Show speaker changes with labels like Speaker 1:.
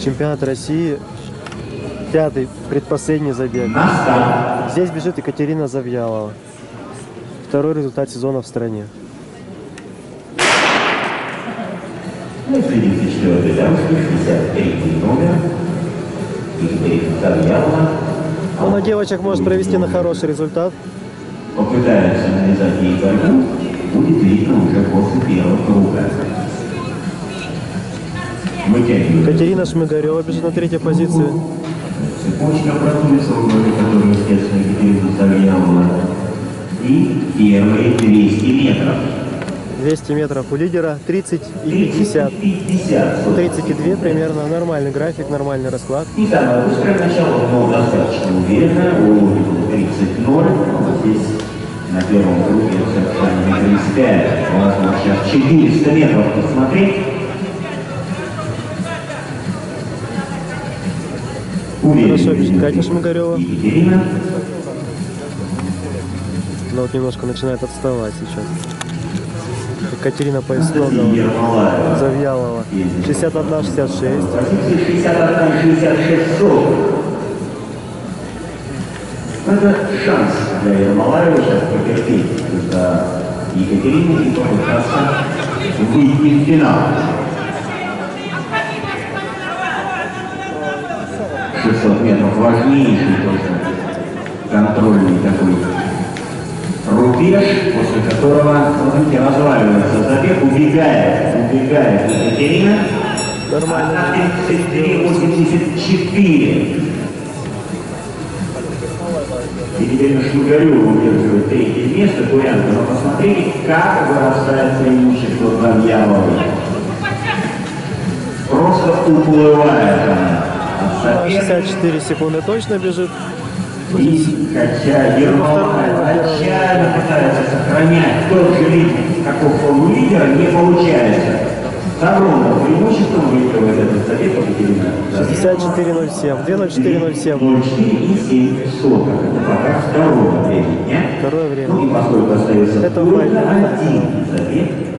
Speaker 1: Чемпионат России. 5-й, предпоследний забег. Здесь бежит Екатерина Завьялова. Второй результат сезона в стране.
Speaker 2: Среди четвертый дамский, 63 номер. Екатерина Завьялова.
Speaker 1: Она девочек может провести на хороший результат.
Speaker 2: Попытается навязать ей борьбу, будет видно уже после первого круга.
Speaker 1: Екатерина Шмыгарева бежит на 3-й позиции.
Speaker 2: Цепочка продуется в роли, которую, естественно, Екатерина Завьялова. И первые 200 метров.
Speaker 1: 200 метров у лидера, 30 и 50. 32 примерно, нормальный график, нормальный расклад.
Speaker 2: И самое быстрое начало, но достаточно уверенно, у 30-0, вот здесь на первом круге совершенно не 35, возможно сейчас 400 метров посмотреть.
Speaker 1: Хорошо бежит Катя Шмыгарева.
Speaker 2: Екатерина.
Speaker 1: Но вот немножко начинает отставать сейчас. Екатерина Поясногова, Завьялова, 61-66.
Speaker 2: 61-66. Это шанс для Ермолаева сейчас потерпеть за Екатерину и попытаться выйти в финал. 600 метров важнейший тоже контрольный такой рубеж, после которого, смотрите, разваливается забег, убегает Екатерина.
Speaker 1: Нормально.
Speaker 2: 33-84. Екатерина Шмыгарева удерживает 3-е место, Курянка. Но посмотрите, как вырастает преимущество Завьяловой. Просто уплывает она.
Speaker 1: 64 секунды точно бежит.
Speaker 2: И хотя Ермолаева отчаянно пытается сохранять тот же лидер, каков он у лидера, не получается. С огромным преимуществом выигрывает этот забег Екатерина.
Speaker 1: 64.07, 2.04.07.
Speaker 2: 0,4,7. Это пока второе время дня.
Speaker 1: Второе время.
Speaker 2: Ну и поскольку остается
Speaker 1: Это
Speaker 2: только один забег.